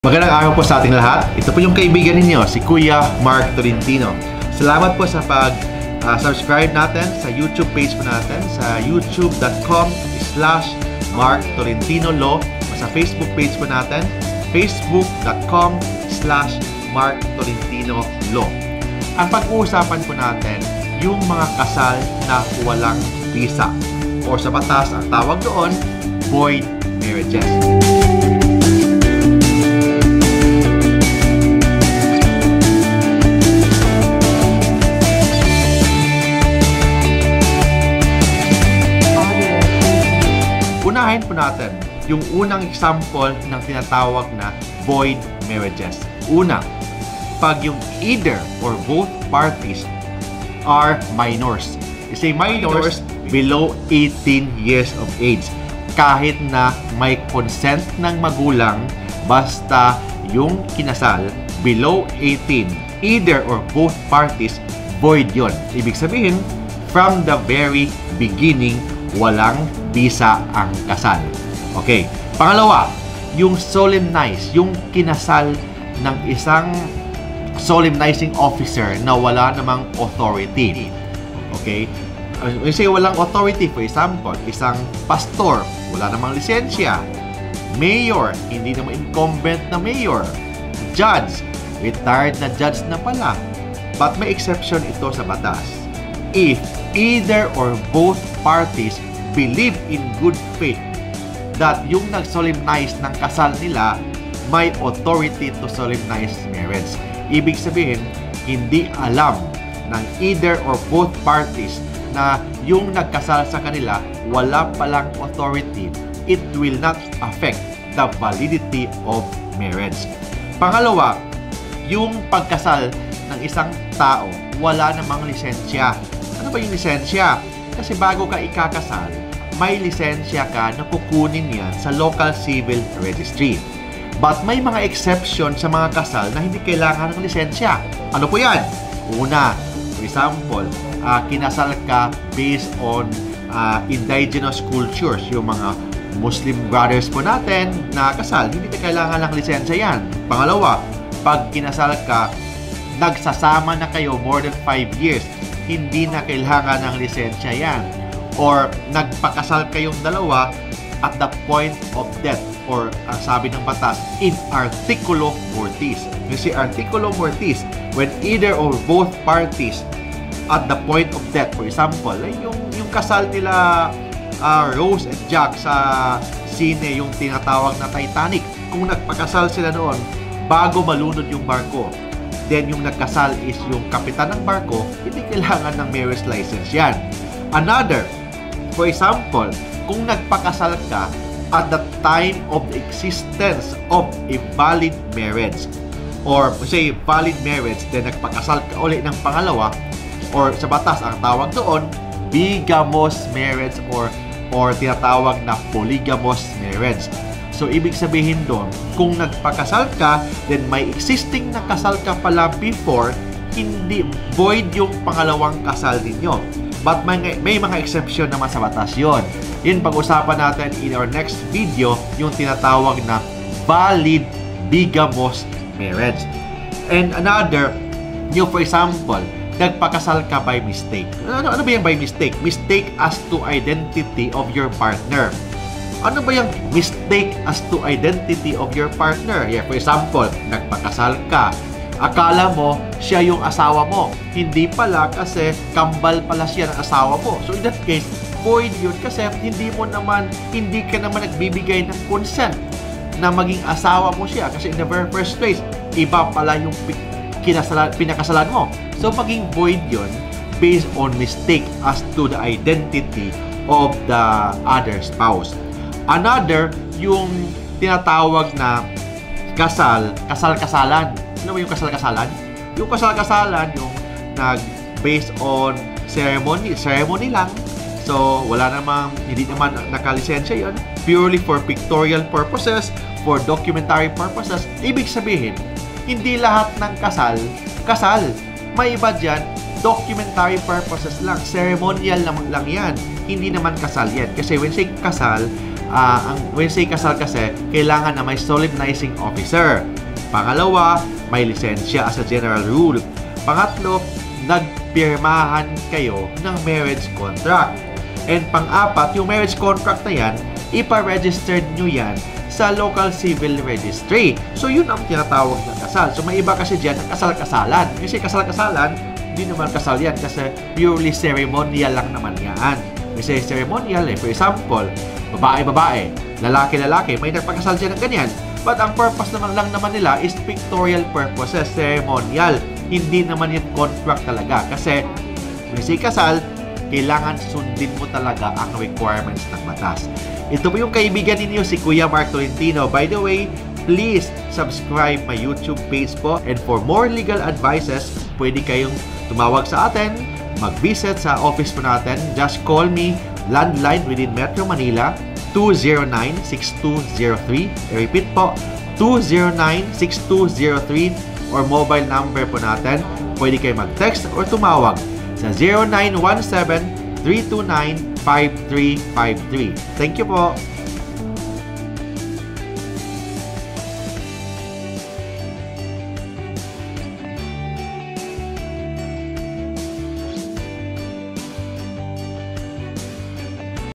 Magandang araw po sa ating lahat. Ito po yung kaibigan ninyo, si Kuya Mark Tolentino. Salamat po sa pag-subscribe natin sa YouTube page po natin sa youtube.com/Mark Tolentino Law o sa Facebook page po natin facebook.com/Mark Tolentino Law. Ang pag-uusapan po natin yung mga kasal na walang visa o sa batas ang tawag doon, void marriages. Unahin po natin yung unang example ng tinatawag na void marriages. Una, pag yung either or both parties are minors. You say minors below 18 years of age. Kahit na may consent ng magulang, basta yung kinasal below 18, either or both parties, void yon. Ibig sabihin, from the very beginning, walang visa ang kasal. Okay. Pangalawa, yung solemnize, yung kinasal ng isang solemnizing officer na wala namang authority. Okay? When say walang authority, for example, isang pastor, wala namang lisensya. Mayor, hindi naman incumbent na mayor. Judge, retired na judge na pala. But may exception ito sa batas. If either or both parties believe in good faith that yung nag-solemnize ng kasal nila may authority to solemnize marriage. Ibig sabihin, hindi alam ng either or both parties na yung nagkasal sa kanila wala palang authority, it will not affect the validity of marriage. Pangalawa, yung pagkasal ng isang tao wala namang lisensya. Ano ba yung lisensya? Kasi bago ka ikakasal, may lisensya ka na kukunin yan sa local civil registry. But may mga exception sa mga kasal na hindi kailangan ng lisensya. Ano po yan? Una, for example, kinasal ka based on indigenous cultures. Yung mga Muslim brothers po natin na kasal, hindi na kailangan ng lisensya yan. Pangalawa, pag kinasal ka, nagsasama na kayo more than 5 years, hindi na kailangan ng lisensya yan. Or nagpakasal kayong dalawa at the point of death, or sabi ng batas, in articulo mortis. Kasi articulo mortis, when either or both parties at the point of death, for example, yung kasal nila Rose and Jack sa sine, yung tinatawag na Titanic, kung nagpakasal sila noon bago malunod yung barko, then yung nagkasal is yung kapitan ng barko, hindi kailangan ng marriage license yan. Another, for example, kung nagpakasal ka at the time of the existence of a valid marriage, or say valid marriage, then nagpakasal ka ulit ng pangalawa, or sa batas ang tawag doon, bigamous marriage or tinatawag na polygamous marriage. So, ibig sabihin doon, kung nagpakasal ka, then may existing na kasal ka pala before, hindi void yung pangalawang kasal ninyo. But may mga exception naman sa batas yon. Yun pag-usapan natin in our next video, yung tinatawag na valid bigamous marriage. And another, yung for example, nagpakasal ka by mistake. Ano ba yung by mistake? Mistake as to identity of your partner. Ano ba yung mistake as to identity of your partner? Yeah, for example, nagpakasal ka. Akala mo, siya yung asawa mo. Hindi pala kasi kambal pala siya ng asawa mo. So in that case, void yun kasi hindi ka naman nagbibigay ng consent na maging asawa mo siya. Kasi in the very first place, iba pala yung pinakasalan mo. So maging void yun based on mistake as to the identity of the other spouse. Another, yung tinatawag na kasal-kasalan. Ano ba yung kasal-kasalan? Yung kasal-kasalan, yung based on ceremony lang. So, hindi naman nakalisensya yun. Purely for pictorial purposes, for documentary purposes. Ibig sabihin, hindi lahat ng kasal. May iba dyan, documentary purposes lang. Ceremonial lang yan. Hindi naman kasal yan. Kasi when say kasal, when say kasal kasi, kailangan na may solemnizing officer. Pangalawa, may lisensya as a general rule. Pangatlo, nagpirmahan kayo ng marriage contract. And pang-apat, yung marriage contract na yan, ipa-registered nyo yan sa local civil registry. So, yun ang tinatawag na kasal. So, may iba kasi dyan ang kasal-kasalan. Kasi kasal-kasalan, hindi naman kasal yan kasi purely ceremonial lang naman yan. Kasi ceremonial, for example, babae-babae, lalaki-lalaki, may nagpakasal dyan ng ganyan. But ang purpose naman lang naman nila is pictorial purposes, ceremonial. Hindi naman yung contract talaga. Kasi, when say kasal, kailangan sundin mo talaga ang requirements ng batas. Ito po yung kaibigan ninyo, si Kuya Mark Tolentino. By the way, please subscribe my YouTube page po. And for more legal advices, pwede kayong tumawag sa atin, mag-visit sa office po natin. Just call me, landline within Metro Manila, 209-6203. I repeat po, 209-6203. Or mobile number po natin. Pwede kayo mag-text or tumawag sa 0917-329-5353. Thank you po.